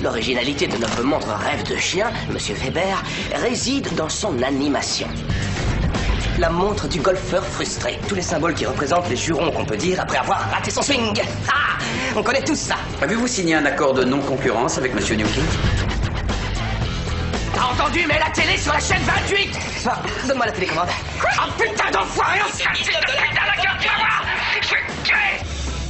L'originalité de notre montre rêve de chien, Monsieur Weber, réside dans son animation. La montre du golfeur frustré. Tous les symboles qui représentent les jurons qu'on peut dire après avoir raté son swing. Ah, on connaît tous ça. Avez-vous signé un accord de non-concurrence avec Monsieur Newkin? T'as entendu, mets la télé sur la chaîne 28. Bah, donne-moi la télécommande. Ah putain d'enfoiré, on s'est putain de la gueule, tu vas voir. Je vais te tuer.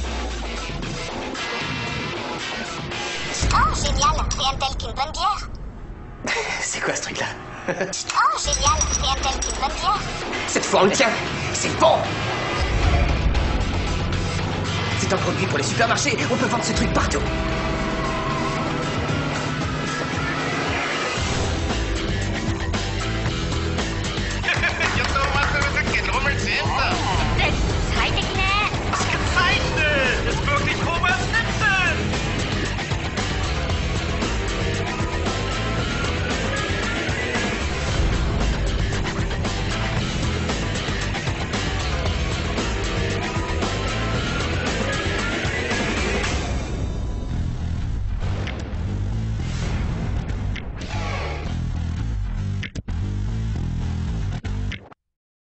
Oh, génial. Rien de tel qu'une bonne bière. C'est quoi ce truc-là? Oh, génial. Rien de tel qu'une bonne bière. Cette fois, on le tient. C'est bon. C'est un produit pour les supermarchés. On peut vendre ce truc partout.